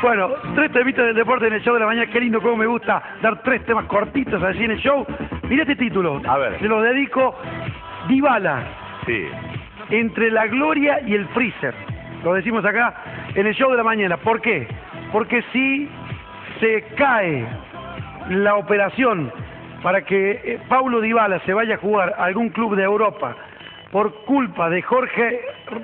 Bueno, 3 temitas del deporte en el show de la mañana. Qué lindo, cómo me gusta dar 3 temas cortitos así en el show. Mira este título. A ver. Se lo dedico. Dybala. Sí. Entre la gloria y el freezer. Lo decimos acá en el show de la mañana. ¿Por qué? Porque si se cae la operación para que Paulo Dybala se vaya a jugar a algún club de Europa por culpa de Jorge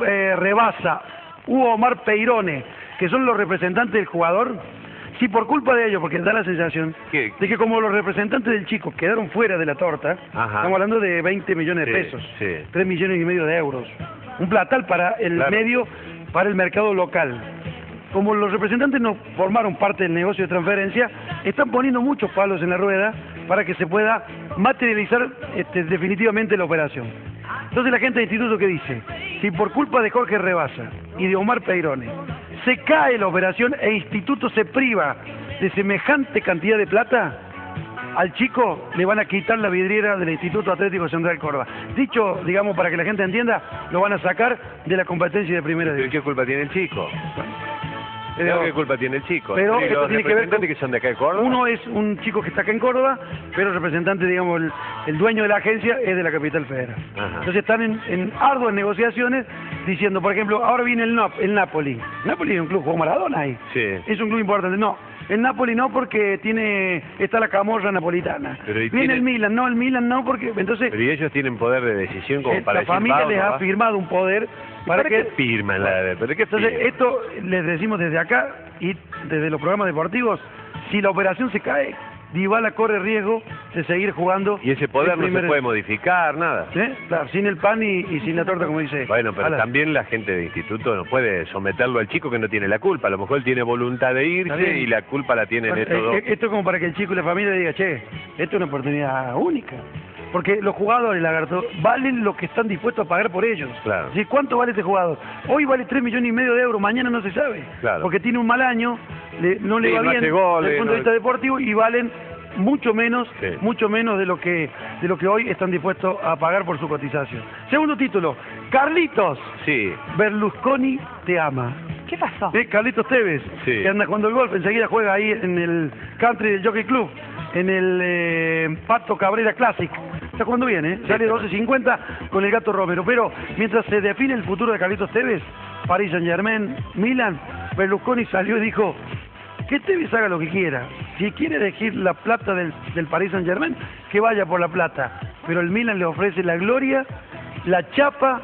Rebasa u Omar Peirone, que son los representantes del jugador, si por culpa de ellos, porque da la sensación ¿Qué? de que como los representantes del chico quedaron fuera de la torta, Ajá. estamos hablando de 20 millones de Sí, pesos, sí. 3 millones y medio de euros, un platal para el Claro. medio, para el mercado local. Como los representantes no formaron parte del negocio de transferencia, están poniendo muchos palos en la rueda para que se pueda materializar definitivamente la operación. Entonces la gente del instituto que dice, si por culpa de Jorge Rebasa y de Omar Peirone se cae la operación e instituto se priva de semejante cantidad de plata, al chico le van a quitar la vidriera del Instituto Atlético Central Córdoba. Dicho, digamos, para que la gente entienda, lo van a sacar de la competencia de primera ¿Pero división. qué culpa tiene el chico? Pero- ¿Qué culpa tiene el chico? pero ¿Y esto los tiene que ver con- representantes que son de acá de Córdoba? Uno es un chico que está acá en Córdoba, pero el representante, digamos, el dueño de la agencia es de la capital federal. Ajá. Entonces están en arduas negociaciones diciendo, por ejemplo, ahora viene el Napoli. Napoli es un club, jugó Maradona ahí. Sí. Es un club importante. No, el Napoli no porque está la camorra napolitana. Pero ¿y Viene tiene- el Milan no porque... Entonces, Pero ¿y ellos tienen poder de decisión como para la decir, familia va o les no ha va? firmado un poder para ¿Para qué que... firman? ¿Pero qué Entonces, firman? esto les decimos desde acá y desde los programas deportivos, si la operación se cae, Dybala corre riesgo de seguir jugando. Y ese poder el no se primer- puede modificar, nada. ¿Sí? Claro, sin el pan y sin la torta, como dice. Bueno, pero Alan. también la gente de instituto no puede someterlo al chico que no tiene la culpa. A lo mejor él tiene voluntad de Está irse bien. y la culpa la tienen Bueno, estos dos. esto es como para que el chico y la familia diga, che, esto es una oportunidad única. Porque los jugadores, Lagarto, valen lo que están dispuestos a pagar por ellos. Claro. ¿Sí? ¿Cuánto vale este jugador? Hoy vale 3 millones y medio de euros, mañana no se sabe. Claro. Porque tiene un mal año, no le Sí, va no bien hace goles, desde el punto de no- vista deportivo y valen mucho menos Sí. de lo que hoy están dispuestos a pagar por su cotización. Segundo título, Carlitos, Sí, Berlusconi te ama. ¿Qué pasó? Carlitos Tevez, Sí. que anda jugando el golf, enseguida juega ahí en el country del Jockey Club, en el Pato Cabrera Classic. Está jugando bien, ¿eh? Sale 12.50 con el Gato Romero. Pero mientras se define el futuro de Carlitos Tevez, Paris Saint-Germain, Milan, Berlusconi salió y dijo que Tevez haga lo que quiera. Si quiere elegir la plata del Paris Saint-Germain, que vaya por la plata. Pero el Milan le ofrece la gloria, la chapa,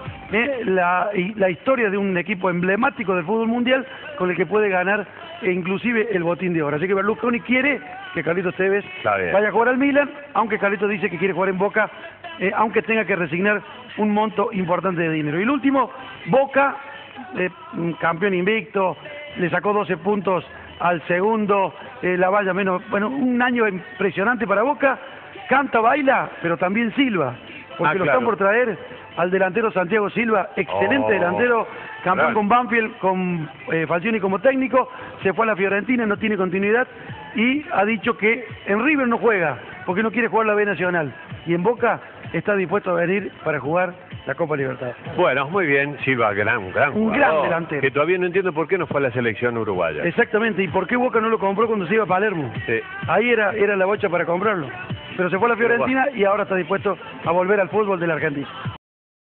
la historia de un equipo emblemático del fútbol mundial con el que puede ganar inclusive el botín de oro. Así que Berlusconi quiere que Carlitos Tevez Está bien. vaya a jugar al Milan, aunque Carlitos dice que quiere jugar en Boca, aunque tenga que resignar un monto importante de dinero. Y el último, Boca, campeón invicto, le sacó 12 puntos al segundo, la valla menos, bueno, un año impresionante para Boca, canta, baila, pero también silba, porque lo claro. están por traer al delantero Santiago Silva, excelente Oh, delantero, campeón claro. con Banfield, con Falcioni como técnico, se fue a la Fiorentina, no tiene continuidad y ha dicho que en River no juega, porque no quiere jugar la B Nacional, y en Boca está dispuesto a venir para jugar la Copa Libertadores. Bueno, muy bien, Silva, gran Un jugador, gran delantero. que todavía no entiendo por qué no fue a la selección uruguaya. Exactamente, ¿y por qué Boca no lo compró cuando se iba a Palermo? Sí. Ahí era la bocha para comprarlo. Pero se fue a la Fiorentina y ahora está dispuesto a volver al fútbol de la Argentina.